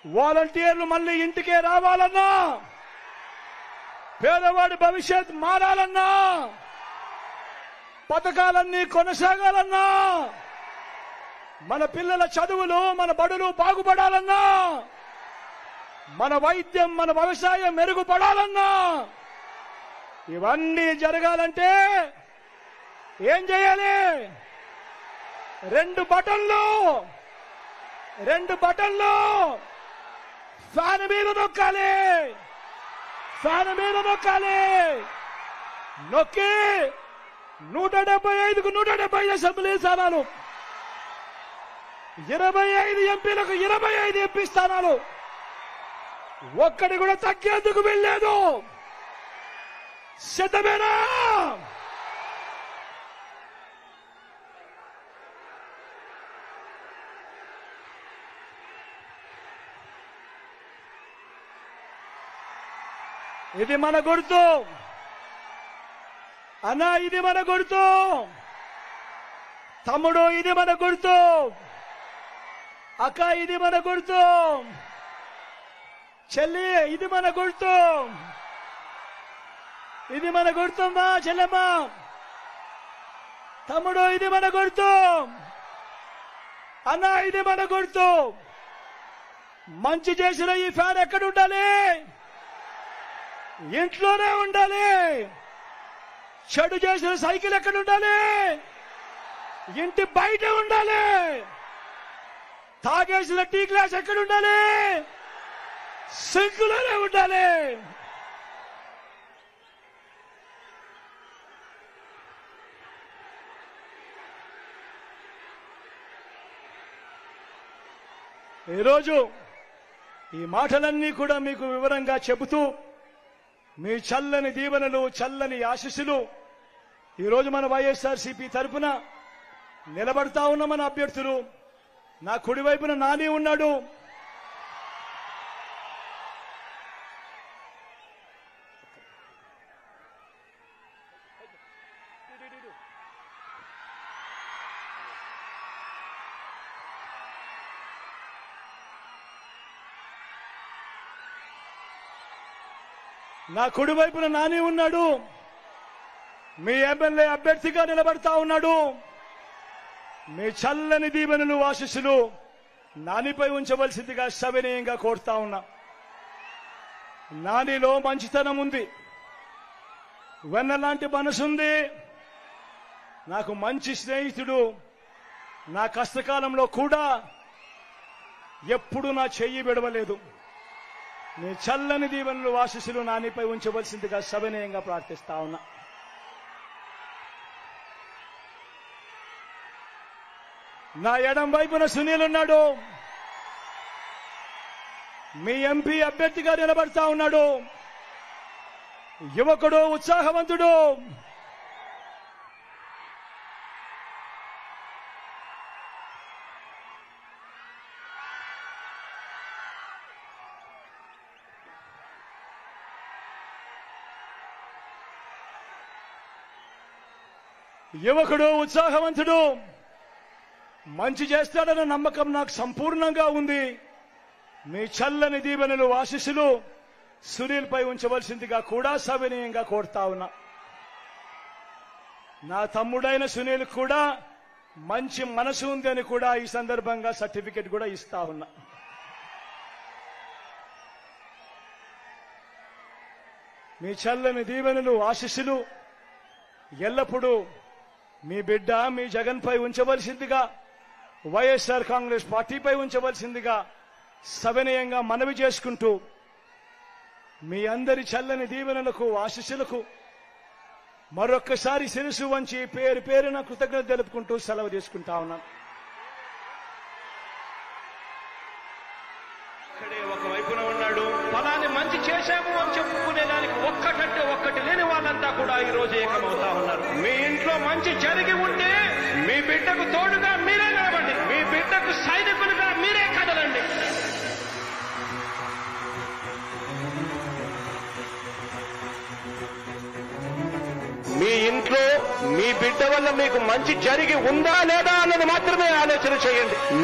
వాలంటీర్లు మళ్ళీ ఇంటికే రావాలన్నా, పేదవాడి భవిష్యత్ మారాలన్నా, పథకాలన్నీ కొనసాగాలన్నా, మన పిల్లల చదువులు మన బడులు బాగుపడాలన్నా, మన వైద్యం మన వ్యవసాయం మెరుగుపడాలన్నా, ఇవన్నీ జరగాలంటే ఏం చేయాలి? రెండు బటన్లు ఫ్యాన్ మీద నొక్కాలి. నొక్కి 175కు 175 అసెంబ్లీ స్థానాలు, 25 ఎంపీలకు 25 ఎంపీ స్థానాలు, ఒక్కడి కూడా తగ్గేందుకు వెళ్ళలేదు. సిద్ధమేనా? ఇది మన గుర్తు అన్నా, ఇది మన గుర్తు తమ్ముడు, ఇది మన గుర్తు అక్క, ఇది మన గుర్తు చెల్లి, ఇది మన గుర్తు. ఇది మన గుర్తమ్మా చెల్లెమ్మ, తమ్ముడు, ఇది మన గుర్తు అన్నా, ఇది మన గుర్తు. మంచి చేసిన ఈ ఫ్యాన్ ఎక్కడ ఉండాలి? ఇంట్లోనే ఉండాలి. చెడు చేసిన సైకిల్ ఎక్కడ ఉండాలి? ఇంటి బయట ఉండాలి. తాగేసిన టీ గ్లాస్ ఎక్కడ ఉండాలి? సింకులోనే ఉండాలి. ఈరోజు ఈ మాటలన్నీ కూడా మీకు వివరంగా చెబుతూ, మీ చల్లని దీవెనలు, చల్లని ఆశీస్సులు ఈరోజు మన వైఎస్ఆర్సీపీ తరఫున నిలబడతా ఉన్న మన అభ్యర్థులు, నా కుడివైపున నాని ఉన్నాడు, నా కుడివైపున నాని ఉన్నాడు, మీ ఎమ్మెల్యే అభ్యర్థిగా నిలబడతా ఉన్నాడు. మీ చల్లని దీవెనలు, ఆశీస్సులు నానిపై ఉంచవలసిందిగా సవినయంగా కోరుతా ఉన్నా. నానిలో మంచితనం ఉంది, వెన్నలాంటి మనసుంది, నాకు మంచి స్నేహితుడు. నా కష్టకాలంలో కూడా ఎప్పుడు నా చెయ్యి విడవలేదు. నీ చల్లని దీవెనలు, ఆశీస్సులు నానిపై ఉంచవలసిందిగా సవినయంగా ప్రార్థిస్తా ఉన్నా. నా ఎడం వైపున సునీల్ ఉన్నాడు, మీ ఎంపీ అభ్యర్థిగా నిలబడతా ఉన్నాడు. యువకుడు, ఉత్సాహవంతుడు. మంచి చేస్తాడన్న నమ్మకం నాకు సంపూర్ణంగా ఉంది. మీ చల్లని దీవెనలు, ఆశీస్సులు సునీల్ పై ఉంచవలసిందిగా కూడా సవినయంగా కోరుతా ఉన్నా. నా తమ్ముడైన సునీల్ కూడా మంచి మనసు ఉంది అని కూడా ఈ సందర్భంగా సర్టిఫికెట్ కూడా ఇస్తా ఉన్నా. మీ చల్లని దీవెనలు, ఆశీస్సులు ఎల్లప్పుడూ మీ బిడ్డ, మీ జగన్ పై ఉంచవలసిందిగా, వైఎస్ఆర్ కాంగ్రెస్ పార్టీపై ఉంచవలసిందిగా సవినయంగా మనవి చేసుకుంటూ, మీ అందరి చల్లని దీవెనలకు, ఆశీస్సులకు మరొక్కసారి శిరసు వంచి పేరు పేరున కృతజ్ఞత తెలుపుకుంటూ సెలవు తీసుకుంటా ఉన్నాను. ఇక్కడే ఒకవైపున ఉన్నాడు, ఫలాన్ని మంచి చేశాము అని చెప్పుకునేదానికి ఒక్కటంటే ఒక్కటి లేని వాళ్ళంతా కూడా ఈ రోజు ఏకమవుతా ఉన్నారు. మీ ఇంట్లో మంచి జరిగి ఉంటే మీ బిడ్డకు తోడుగా మీరే నిలబండి, మీ బిడ్డకు సైనికులుగా మీరే కదలండి. మీ ఇంట్లో మీ బిడ్డ వల్ల మీకు మంచి జరిగి ఉందా లేదా అన్నది మాత్రమే ఆలోచన చేయండి.